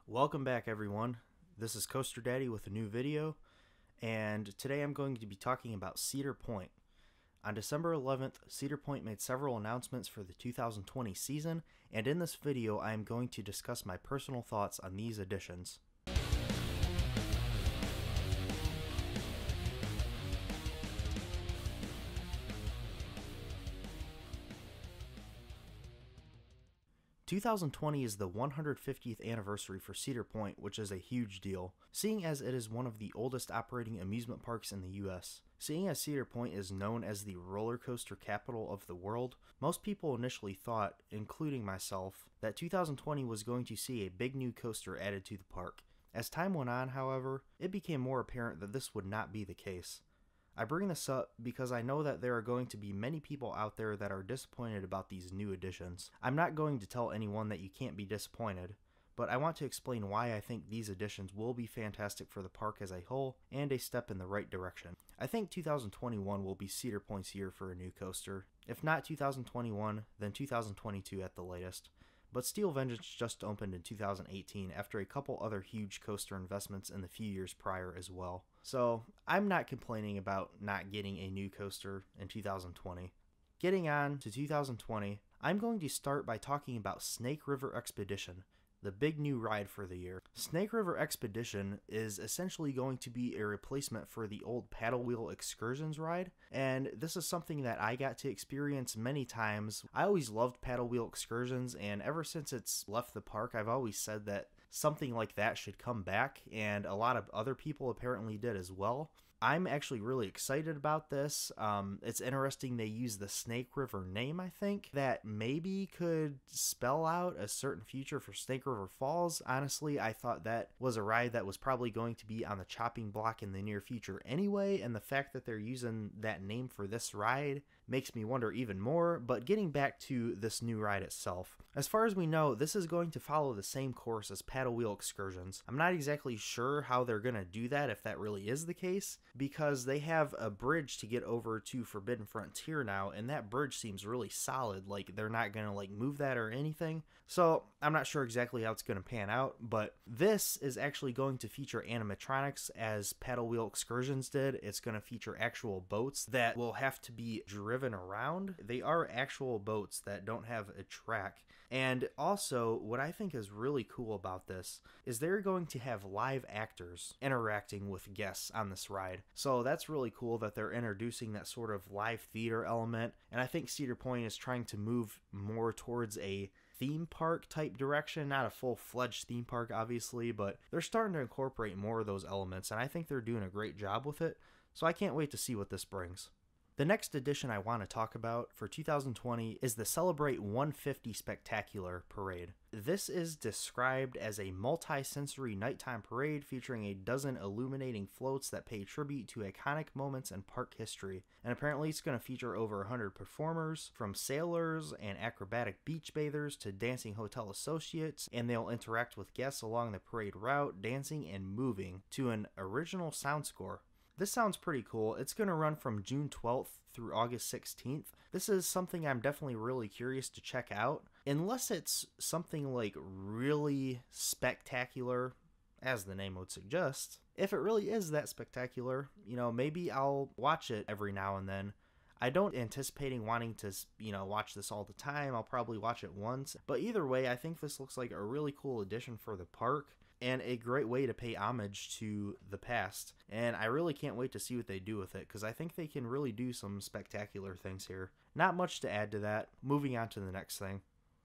Welcome back, everyone. This is Coaster Daddy with a new video, and today I'm going to be talking about Cedar Point. On December 11th, Cedar Point made several announcements for the 2020 season, and in this video I am going to discuss my personal thoughts on these additions. "2020 is the 150th anniversary for Cedar Point, which is a huge deal, seeing as it is one of the oldest operating amusement parks in the US. Seeing as Cedar Point is known as the roller coaster capital of the world, most people initially thought, including myself, that 2020 was going to see a big new coaster added to the park. As time went on, however, it became more apparent that this would not be the case. I bring this up because I know that there are going to be many people out there that are disappointed about these new additions. I'm not going to tell anyone that you can't be disappointed, but I want to explain why I think these additions will be fantastic for the park as a whole and a step in the right direction. I think 2021 will be Cedar Point's year for a new coaster. If not 2021, then 2022 at the latest. But Steel Vengeance just opened in 2018 after a couple other huge coaster investments in the few years prior as well. So I'm not complaining about not getting a new coaster in 2020. Getting on to 2020, I'm going to start by talking about Snake River Expedition, the big new ride for the year. Snake River Expedition is essentially going to be a replacement for the old Paddle Wheel Excursions ride, and this is something that I got to experience many times. I always loved Paddle Wheel Excursions, and ever since it's left the park, I've always said that something like that should come back, and a lot of other people apparently did as well. I'm actually really excited about this. It's interesting they use the Snake River name, I think. That maybe could spell out a certain future for Snake River Falls. Honestly, I thought that was a ride that was probably going to be on the chopping block in the near future anyway, and the fact that they're using that name for this ride makes me wonder even more. But getting back to this new ride itself, as far as we know, this is going to follow the same course as Paddle Wheel Excursions. I'm not exactly sure how they're going to do that, if that really is the case, because they have a bridge to get over to Forbidden Frontier now, and that bridge seems really solid. Like, they're not going to move that or anything. So I'm not sure exactly how it's going to pan out, but this is actually going to feature animatronics as Paddle Wheel Excursions did. It's going to feature actual boats that will have to be driven around. They are actual boats that don't have a track. And also, what I think is really cool about this is they're going to have live actors interacting with guests on this ride. So that's really cool that they're introducing that sort of live theater element. And I think Cedar Point is trying to move more towards a theme park type direction, not a full-fledged theme park obviously, but they're starting to incorporate more of those elements, and I think they're doing a great job with it. So I can't wait to see what this brings. The next addition I want to talk about for 2020 is the Celebrate 150 Spectacular Parade. This is described as a multi-sensory nighttime parade featuring a dozen illuminating floats that pay tribute to iconic moments in park history. And apparently it's going to feature over 100 performers, from sailors and acrobatic beach bathers to dancing hotel associates, and they'll interact with guests along the parade route, dancing and moving to an original sound score. This sounds pretty cool. It's going to run from June 12th through August 16th. This is something I'm definitely really curious to check out. Unless it's something really spectacular, as the name would suggest. If it really is that spectacular, maybe I'll watch it every now and then. I don't anticipating wanting to, watch this all the time. I'll probably watch it once. But either way, I think this looks like a really cool addition for the park and a great way to pay homage to the past. And I really can't wait to see what they do with it, because I think they can really do some spectacular things here. Not much to add to that. Moving on to the next thing.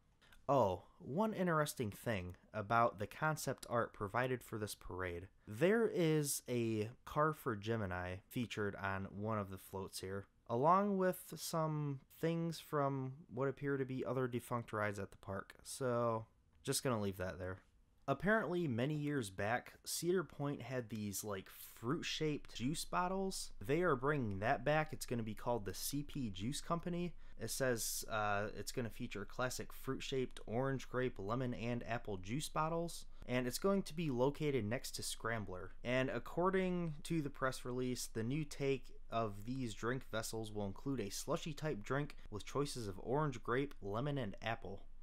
Oh, one interesting thing about the concept art provided for this parade. There is a car for Gemini featured on one of the floats here, along with some things from what appear to be other defunct rides at the park. So, just gonna leave that there. Apparently, many years back, Cedar Point had these fruit-shaped juice bottles. They are bringing that back. It's going to be called the CP Juice Company. It says it's going to feature classic fruit-shaped orange, grape, lemon, and apple juice bottles. And it's going to be located next to Scrambler. And according to the press release, the new take of these drink vessels will include a slushy-type drink with choices of orange, grape, lemon, and apple.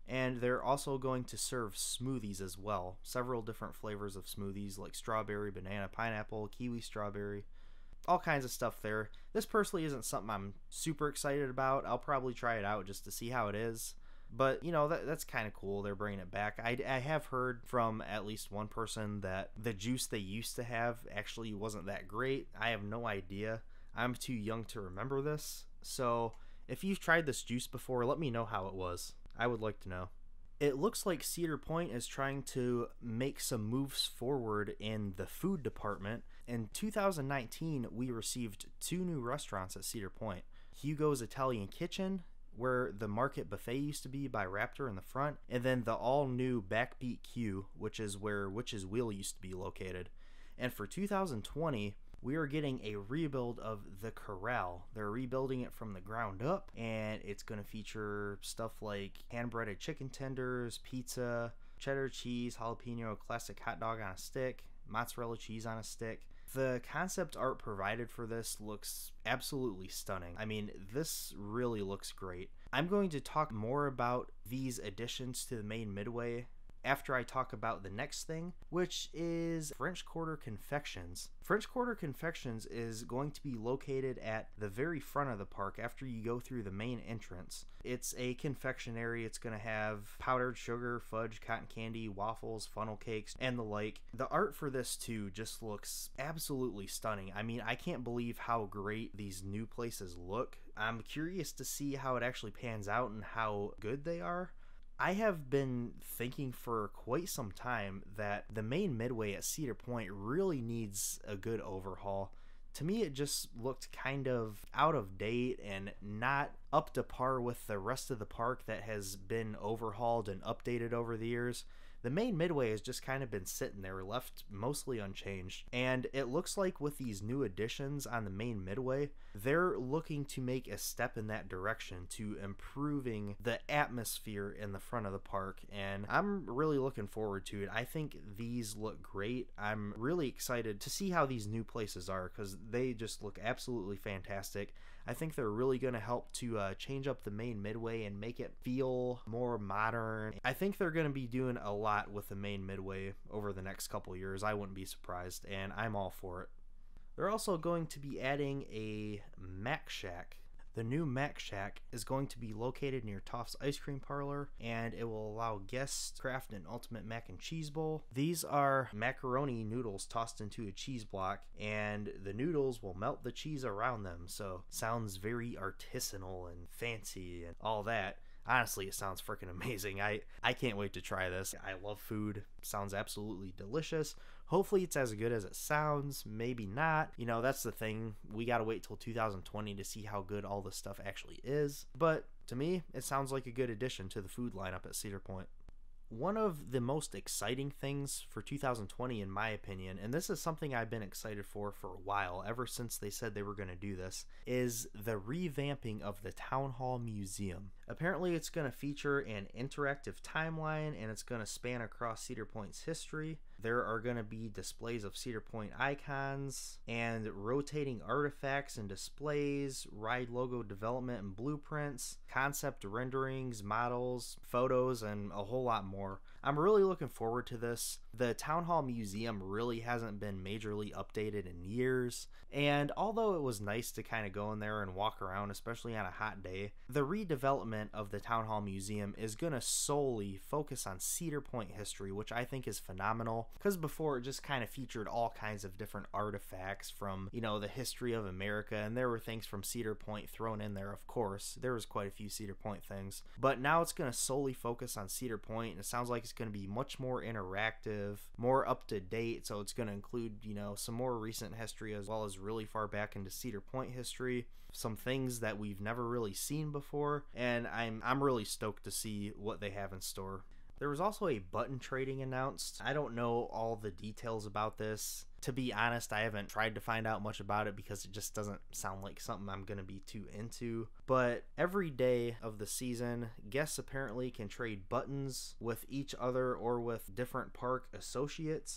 And they're also going to serve smoothies as well. Several different flavors of smoothies like strawberry, banana, pineapple, kiwi, strawberry. All kinds of stuff there. This personally isn't something I'm super excited about. I'll probably try it out just to see how it is. But, you know, that's kind of cool. They're bringing it back. I have heard from at least one person that the juice they used to have actually wasn't that great. I have no idea. I'm too young to remember this. So if you've tried this juice before, let me know how it was. I would like to know. It looks like Cedar Point is trying to make some moves forward in the food department. In 2019, we received 2 new restaurants at Cedar Point. Hugo's Italian Kitchen, where the Market Buffet used to be by Raptor in the front, and then the all-new Backbeat Q, which is where Witch's Wheel used to be located. And for 2020, we are getting a rebuild of the Corral. They're rebuilding it from the ground up, and it's going to feature stuff like hand-breaded chicken tenders, pizza, cheddar cheese, jalapeno classic hot dog on a stick, mozzarella cheese on a stick. The concept art provided for this looks absolutely stunning. I mean, this really looks great. I'm going to talk more about these additions to the main midway after I talk about the next thing, which is French Quarter Confections. French Quarter Confections is going to be located at the very front of the park after you go through the main entrance. It's a confectionery. It's going to have powdered sugar, fudge, cotton candy, waffles, funnel cakes, and the like. The art for this too just looks absolutely stunning. I mean, I can't believe how great these new places look. I'm curious to see how it actually pans out and how good they are. I have been thinking for quite some time that the main midway at Cedar Point really needs a good overhaul. To me, it just looked kind of out of date and not up to par with the rest of the park that has been overhauled and updated over the years. The main midway has just kind of been sitting there, left mostly unchanged. And it looks like with these new additions on the main midway, they're looking to make a step in that direction to improving the atmosphere in the front of the park. And I'm really looking forward to it. I think these look great. I'm really excited to see how these new places are because they just look absolutely fantastic. I think they're really going to help to change up the main midway and make it feel more modern. I think they're going to be doing a lot with the main midway over the next couple years. I wouldn't be surprised, and I'm all for it. They're also going to be adding a Mac Shack. The new Mac Shack is going to be located near Toff's Ice Cream Parlor, and it will allow guests to craft an ultimate mac and cheese bowl. These are macaroni noodles tossed into a cheese block, and the noodles will melt the cheese around them, so sounds very artisanal and fancy and all that. Honestly, it sounds freaking amazing. I can't wait to try this. I love food. Sounds absolutely delicious. Hopefully it's as good as it sounds. Maybe not. You know, that's the thing. We gotta wait till 2020 to see how good all this stuff actually is. But to me, it sounds like a good addition to the food lineup at Cedar Point. One of the most exciting things for 2020, in my opinion, and this is something I've been excited for a while, ever since they said they were going to do this, is the revamping of the Town Hall Museum. Apparently it's going to feature an interactive timeline, and it's going to span across Cedar Point's history. There are going to be displays of Cedar Point icons and rotating artifacts and displays, ride logo development and blueprints, concept renderings, models, photos, and a whole lot more. I'm really looking forward to this. The Town Hall Museum really hasn't been majorly updated in years, and although it was nice to kind of go in there and walk around, especially on a hot day, the redevelopment of the Town Hall Museum is going to solely focus on Cedar Point history, which I think is phenomenal, because before it just kind of featured all kinds of different artifacts from, you know, the history of America, and there were things from Cedar Point thrown in there, of course. There was quite a few Cedar Point things, but now it's going to solely focus on Cedar Point, and it sounds like it's going to be much more interactive, more up to date, so it's going to include, you know, some more recent history as well as really far back into Cedar Point history, some things that we've never really seen before, and I'm really stoked to see what they have in store. There was also a button trading announced. I don't know all the details about this. To be honest, I haven't tried to find out much about it because it just doesn't sound like something I'm going to be too into. But every day of the season, guests apparently can trade buttons with each other or with different park associates.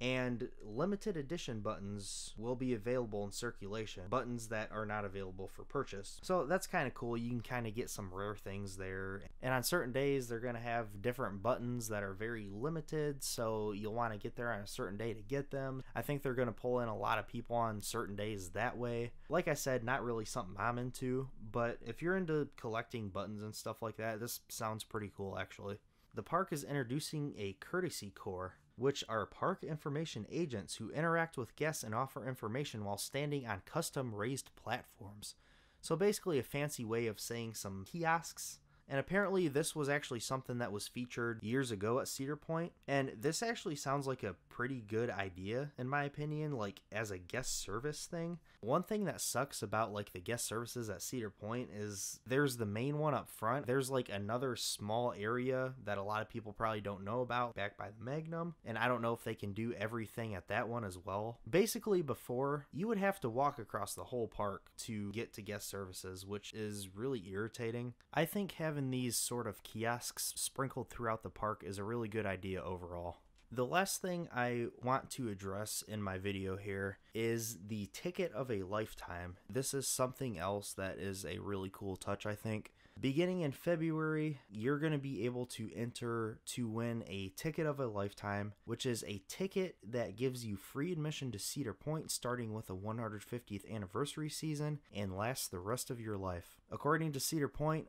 And limited edition buttons will be available in circulation, buttons that are not available for purchase. So that's kind of cool. You can kind of get some rare things there. And on certain days, they're going to have different buttons that are very limited, so you'll want to get there on a certain day to get them. I think they're going to pull in a lot of people on certain days that way. Like I said, not really something I'm into, but if you're into collecting buttons and stuff like that, this sounds pretty cool actually. The park is introducing a Courtesy Corps, which are park information agents who interact with guests and offer information while standing on custom raised platforms. So basically a fancy way of saying some kiosks. And apparently this was actually something that was featured years ago at Cedar Point, and this actually sounds like a pretty good idea in my opinion, like as a guest service thing. One thing that sucks about like the guest services at Cedar Point is there's the main one up front. There's like another small area that a lot of people probably don't know about back by the Magnum, and I don't know if they can do everything at that one as well. Basically before, you would have to walk across the whole park to get to guest services, which is really irritating. I think having these sort of kiosks sprinkled throughout the park is a really good idea overall. The last thing I want to address in my video here is the Ticket of a Lifetime. This is something else that is a really cool touch, I think. Beginning in February, you're going to be able to enter to win a Ticket of a Lifetime, which is a ticket that gives you free admission to Cedar Point starting with the 150th anniversary season and lasts the rest of your life. According to Cedar Point,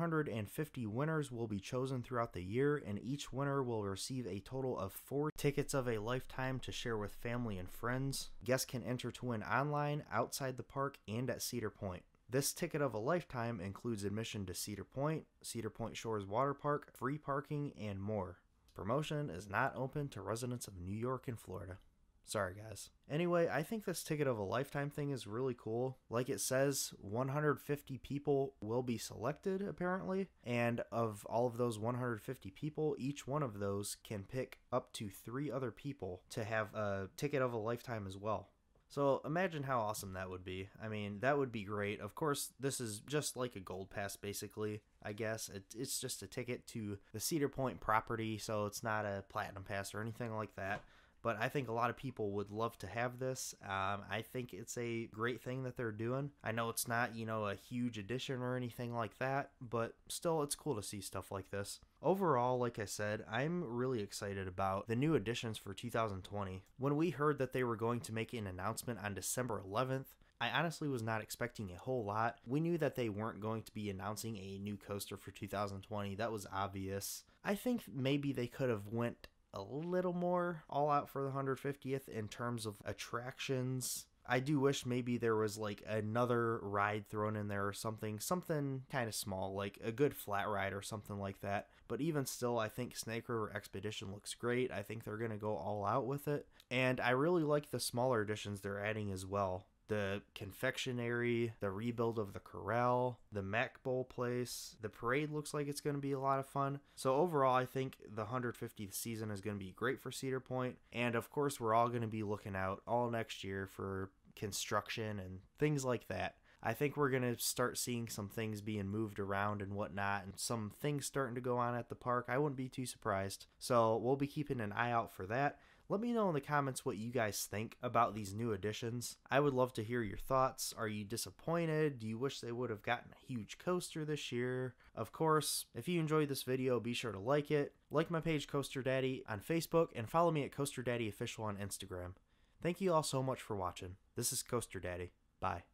150 winners will be chosen throughout the year, and each winner will receive a total of 4 Tickets of a Lifetime to share with family and friends. Guests can enter to win online, outside the park, and at Cedar Point. This Ticket of a Lifetime includes admission to Cedar Point Shores Water Park, free parking, and more. Promotion is not open to residents of New York and Florida. Sorry guys. Anyway, I think this Ticket of a Lifetime thing is really cool. Like it says, 150 people will be selected apparently, and of all of those 150 people, each one of those can pick up to 3 other people to have a Ticket of a Lifetime as well. So imagine how awesome that would be. I mean, that would be great. Of course, this is just like a gold pass, basically, I guess. It's just a ticket to the Cedar Point property, so it's not a platinum pass or anything like that. But I think a lot of people would love to have this. I think it's a great thing that they're doing. I know it's not, a huge addition or anything like that, but still, it's cool to see stuff like this. Overall, like I said, I'm really excited about the new additions for 2020. When we heard that they were going to make an announcement on December 11th, I honestly was not expecting a whole lot. We knew that they weren't going to be announcing a new coaster for 2020. That was obvious. I think maybe they could have went a little more all out for the 150th in terms of attractions. I do wish maybe there was like another ride thrown in there or something kind of small, like a good flat ride or something like that. But even still, I think Snake River Expedition looks great. I think they're going to go all out with it. And I really like the smaller additions they're adding as well. The confectionery, the rebuild of the corral, the Mac Bowl place. The parade looks like it's going to be a lot of fun. So overall, I think the 150th season is going to be great for Cedar Point. And of course, we're all going to be looking out all next year for construction and things like that. I think we're going to start seeing some things being moved around and whatnot, and some things starting to go on at the park. I wouldn't be too surprised. So we'll be keeping an eye out for that. Let me know in the comments what you guys think about these new additions. I would love to hear your thoughts. Are you disappointed? Do you wish they would have gotten a huge coaster this year? Of course, if you enjoyed this video, be sure to like it. Like my page Coaster Daddy on Facebook, and follow me at Coaster Daddy Official on Instagram. Thank you all so much for watching. This is Coaster Daddy. Bye.